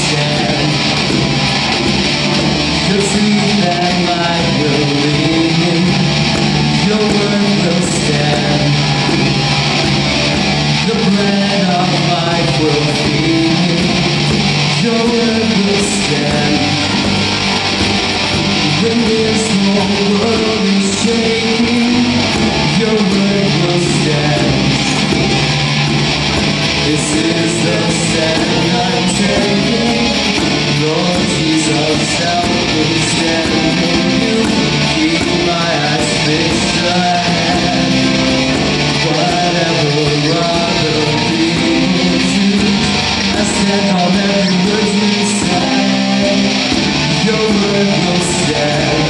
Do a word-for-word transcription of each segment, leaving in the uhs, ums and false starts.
stand. The truth and light will lead me. Your word will stand. The bread of life will feed me. Your word will stand. When this whole world is shaking, your word will stand. This is the stand I'm taking. Lord Jesus, help me stand in you. Keep my eyes fixed ahead. Whatever other people choose, I stand on every word you say. Your word will stand.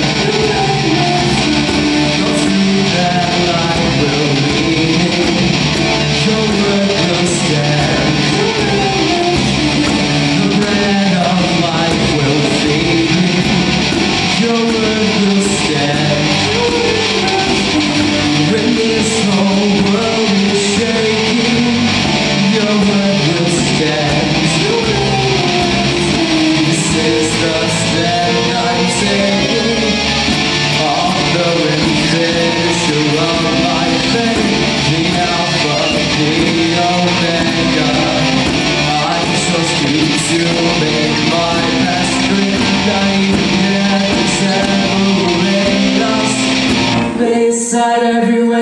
Your truth and light will lead me. Your word will stand. The bread of life will feed me. Your word will stand. When this whole world is shaking, your word will stand. This is the stand I'm taking. Author and finisher of my faith, the Alpha, the Omega. I trust you to make my past great. I even can't separate us. Beside everywhere.